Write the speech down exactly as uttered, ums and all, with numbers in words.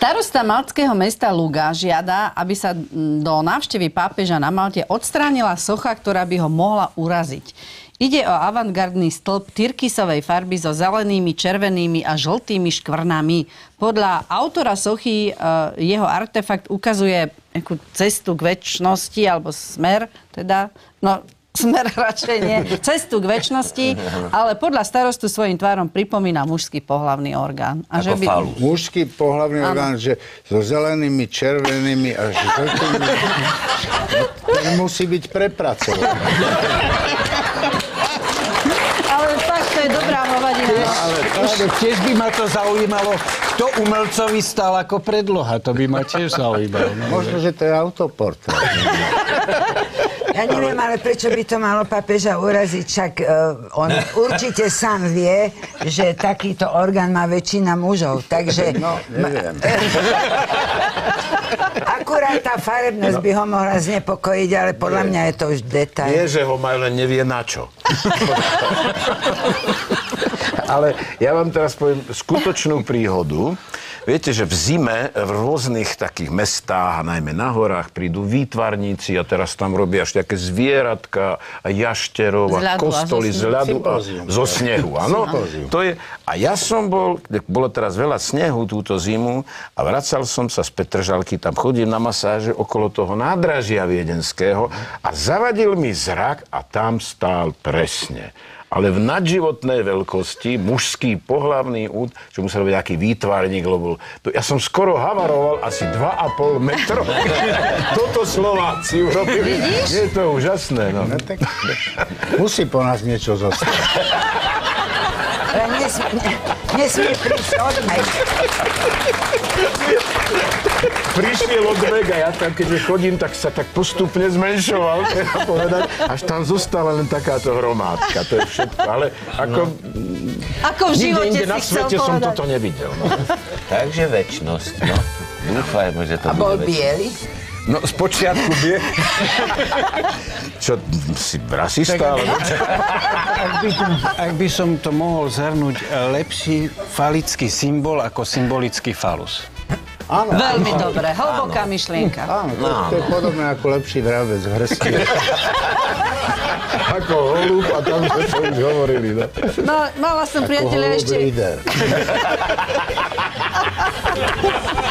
Starosta maltského mesta Luga žiada, aby sa do návštevy pápeža na Malte odstránila socha, ktorá by ho mohla uraziť. Ide o avantgardný stĺp tyrkysovej farby so zelenými, červenými a žltými škvrnami. Podľa autora sochy jeho artefakt ukazuje nejakú cestu k večnosti, alebo smer, teda, no smer radšej nie, cestu k večnosti, ale podľa starostu svojím tvárom pripomína mužský pohlavný orgán. A ako že by... falus. Mužský pohlavný ano. orgán, že so zelenými, červenými a žltými, ten musí byť prepracovaný. Ale fakt, to je dobrá hovadina. No, ale práve tiež by ma to zaujímalo, kto umelcovi stal ako predloha. To by ma tiež zaujímalo. Možno, že to je autoportrét. Ja neviem, ale prečo by to malo pápeža uraziť? Však uh, on určite sám vie, že takýto orgán má väčšina mužov. Takže... No, neviem. Akurát tá farebnosť by ho mohla znepokojiť, ale podľa mňa je to už detail. Nie, že ho má, len nevie na čo. Ale ja vám teraz poviem skutočnú príhodu. Viete, že v zime v rôznych takých mestách, a najmä na horách, prídu výtvarníci a teraz tam robia až také zvieratka a jašterov a kostoly z ľadu a zo snehu. Áno? To je, a ja som bol, bolo teraz veľa snehu túto zimu a vracal som sa z Petržalky, tam chodím na masáže okolo toho nádražia viedenského a zavadil mi zrak a tam stál presne. Ale v nadživotnej veľkosti, mužský pohlavný úd, čo musel byť aký výtvarník, lebo to, ja som skoro havaroval asi dva a pol metra. Toto Slováci urobili. Je to úžasné. No. No, tak, musí po nás niečo zostať. Ale nesmie, nesmie prísť od meg. Prišiel od mega, ja tam, keďže chodím, tak sa tak postupne zmenšoval, treba povedať, až tam zostala len takáto hromádka, to je všetko, ale ako... No. Ako v živote inde na si svete chcel som povedať. toto nevidel. No. Takže večnosť, no. Dúfajme, že to A bol bude biely? No, spočiatku bie... Čo, si rasista, alebo čo? Ak by, to, ak by som to mohol zhrnúť, lepší falický symbol ako symbolický falus. Áno. Veľmi dobre, hlboká myšlienka. Áno, to, to je podobné ako lepší vrabec v hrsti. Ako holub, a tam sme to už hovorili. No, No, mala som priateľa ešte... Ako holub líder.